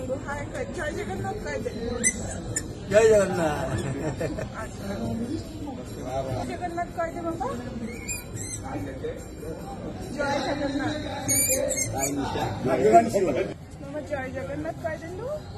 जय जगन्नाथ जय जगन्नाथ जगन्नाथ कहते बाबा जय जगन्नाथ बाबा जय जगन्नाथ कहते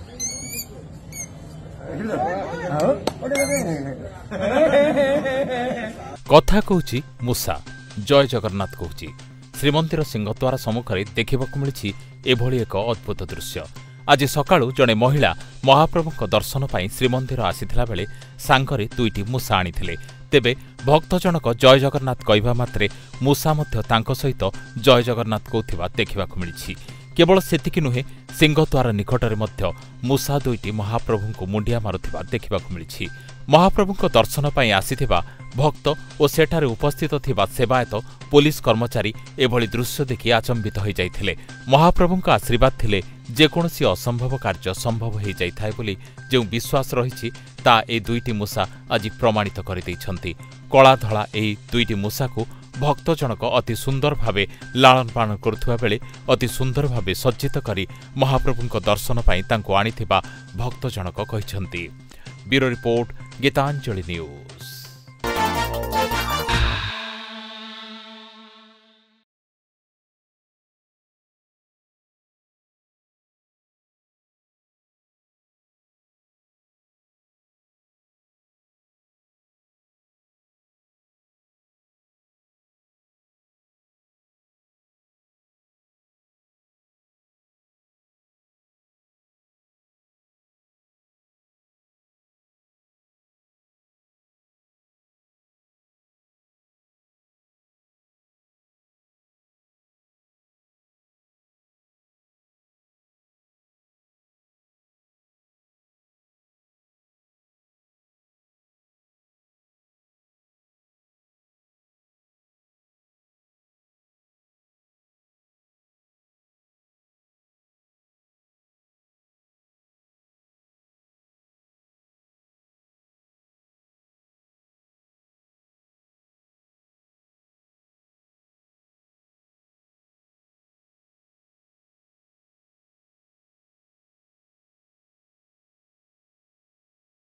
कथा कहूची मूसा जय जगन्नाथ कहूची श्रीमंदिर सिंहद्वार सम्मुखें देखा मिली एभली एक अद्भुत दृश्य। आज सकाळू जड़े महिला महाप्रभु दर्शन पर श्रीमंदिर आसीथिला बेले सांगरे दुईटी मूसा आनिथिले। तेबे भक्त जनक जय जगन्नाथ कहवा मात्रे मूसा मध्य तांको सहित जय जगन्नाथ कहूथिबा देखा मिली। केवल सेतिकी नुहे सिंहद्वार निकटरे मध्य मूसा दुईटी महाप्रभु को मुंडिया मारुथिबा देखा मिली। महाप्रभु दर्शन पर आसीथिबा भक्त और सेठारे उपस्थित थिबा सेवायत पुलिस कर्मचारी एभली दृश्य देखि आचंबित हो जाइथिले। महाप्रभु आशीर्वाद थिले जेकोसी असंभव कार्य संभव हो जाइथाय बोली जो विश्वास रही ता ए दुईटी मूसा आज प्रमाणित करदैछन्ति। कला धला एही दुईटी मूसा को भक्त जनक अति सुंदर भावे लालन पालन करुवा बेले अति सुंदर भावे सज्जित करी महाप्रभु दर्शन पर आनिथिबा भक्त जनक कहिछन्ति। Bureau report Geetanjali news.